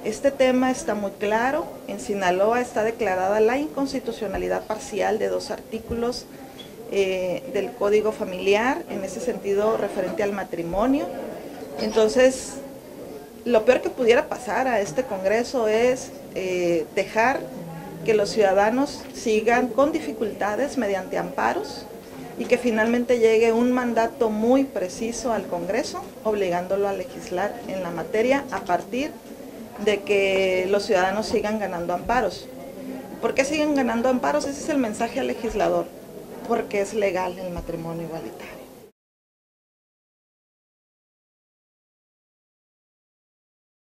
Este tema está muy claro. En Sinaloa está declarada la inconstitucionalidad parcial de 2 artículos del Código Familiar, en ese sentido referente al matrimonio. Entonces, lo peor que pudiera pasar a este Congreso es dejar que los ciudadanos sigan con dificultades mediante amparos y que finalmente llegue un mandato muy preciso al Congreso, obligándolo a legislar en la materia a partir de que los ciudadanos sigan ganando amparos. ¿Por qué siguen ganando amparos? Ese es el mensaje al legislador, porque es legal el matrimonio igualitario.